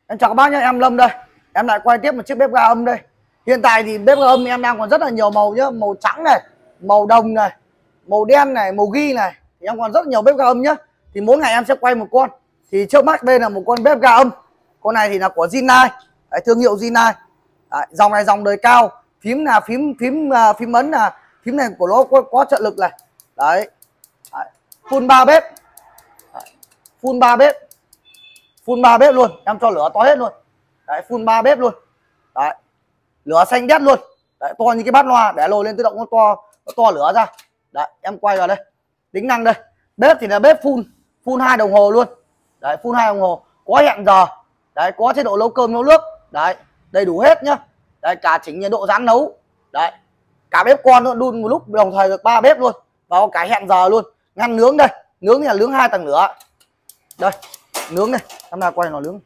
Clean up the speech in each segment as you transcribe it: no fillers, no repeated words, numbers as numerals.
Em chào các bác nhé, em Lâm đây. Em lại quay tiếp một chiếc bếp ga âm đây. Hiện tại thì bếp ga âm em đang còn rất là nhiều màu nhá, màu trắng này, màu đồng này, màu đen này, màu ghi này. Thì em còn rất nhiều bếp ga âm nhá. Thì mỗi ngày em sẽ quay một con. Thì trước mắt đây là một con bếp ga âm. Con này thì là của Rinnai, thương hiệu Rinnai. Dòng này dòng đời cao, phím là phím ấn là phím này của nó có trợ lực này. Đấy. Full 3 bếp. Full 3 bếp. Full 3 bếp luôn, em cho lửa to hết luôn. Đấy, full 3 bếp luôn. Đấy. Lửa xanh đét luôn. Đấy, to như cái bát loa, để lồi lên tự động nó to lửa ra. Đấy, em quay vào đây. Tính năng đây. Bếp thì là bếp full 2 đồng hồ luôn. Đấy, full 2 đồng hồ, có hẹn giờ. Đấy, có chế độ nấu cơm nấu nước. Đấy, đầy đủ hết nhá. Đấy, cả chỉnh nhiệt độ rán nấu. Đấy. Cả bếp con nữa, đun một lúc đồng thời được 3 bếp luôn. Và có cả hẹn giờ luôn. Ngăn nướng đây. Nướng thì là nướng 2 tầng lửa. Đây, nướng này, em nào quay nó nướng.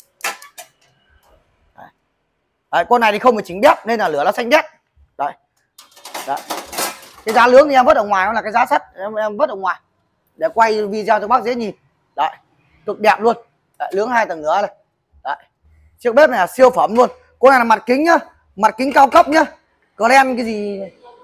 Đấy, con này thì không phải chỉnh bếp nên là lửa nó xanh đét. Đấy. Đấy. Cái giá nướng thì em vứt ở ngoài, nó là cái giá sắt, em vứt ở ngoài để quay video cho bác dễ nhìn. Đấy, cực đẹp luôn. Đấy, nướng 2 tầng lửa này. Đấy. Chiếc bếp này là siêu phẩm luôn. Con này là mặt kính nhá, mặt kính cao cấp nhá. Clen cái gì?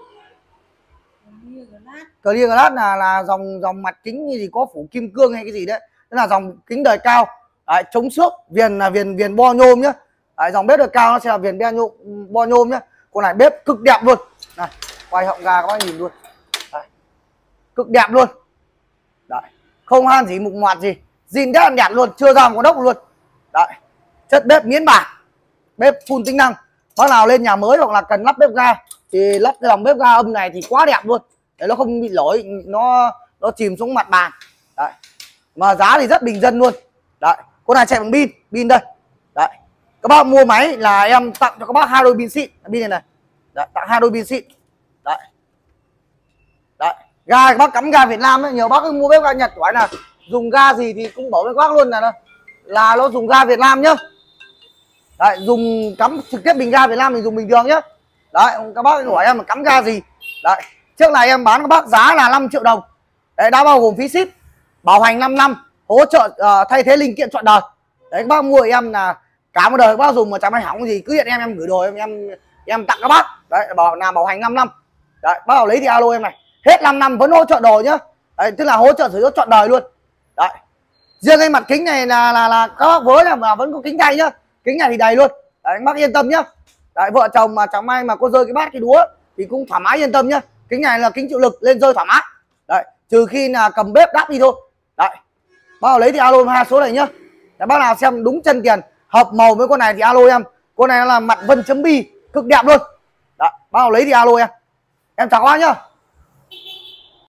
Clear Glass là dòng mặt kính như gì có phủ kim cương hay cái gì đấy. Đó là dòng kính đời cao. Đấy, chống xước, viền là viền bo nhôm nhá. Đấy, dòng bếp đời cao nó sẽ là viền bo nhôm nhá. Con này bếp cực đẹp luôn. Này, quay họng gà các bác nhìn luôn. Đấy. Cực đẹp luôn. Đấy. Không han gì mục ngoạt gì. Zin đét đẹp luôn, chưa ra một đốc luôn. Đấy. Chất bếp miến bạc. Bếp full tính năng. Bác nào lên nhà mới hoặc là cần lắp bếp ga thì lắp cái dòng bếp ga âm này thì quá đẹp luôn. Để nó không bị lỗi, nó chìm xuống mặt bàn. Đấy. Mà giá thì rất bình dân luôn. Đấy, con này chạy bằng pin đây. Đấy. Các bác mua máy là em tặng cho các bác 2 đôi pin xịn, pin này này. Đấy, tặng 2 đôi pin xịn. Đấy. Đấy, ga các bác cắm ga Việt Nam ấy, nhiều bác cứ mua bếp ga Nhật hỏi là dùng ga gì thì cũng bảo với các bác luôn là nó dùng ga Việt Nam nhá. Đấy, dùng cắm trực tiếp bình ga Việt Nam thì dùng bình thường nhá. Đấy, các bác hỏi em là cắm ga gì. Đấy, trước này em bán các bác giá là 5 triệu đồng. Đấy, đã bao gồm phí ship, bảo hành 5 năm, hỗ trợ thay thế linh kiện trọn đời. Đấy, các bác mua của em là cả một đời các bác dùng mà chẳng may hỏng gì cứ hiện em gửi đồ em tặng các bác. Đấy, bảo hành 5 năm. Đấy, bác nào lấy thì alo em này. Hết 5 năm vẫn hỗ trợ đồ nhá. Đấy, tức là hỗ trợ sử dụng trọn đời luôn. Đấy. Riêng cái mặt kính này là các bác với là vẫn có kính thay nhá. Kính này thì đầy luôn. Đấy, các bác yên tâm nhá. Đấy, vợ chồng mà chẳng may mà có rơi cái bát cái đũa thì cũng thoải mái yên tâm nhá. Kính này là kính chịu lực, lên rơi thoải mái. Đấy, trừ khi là cầm bếp đắp đi thôi. Đấy. Bác nào lấy thì alo em 2 số này nhá. Để bác nào xem đúng chân tiền, hợp màu với con này thì alo em. Con này là mặt vân chấm bi, cực đẹp luôn. Đấy, bác nào lấy thì alo em. Em chào các bác nhá.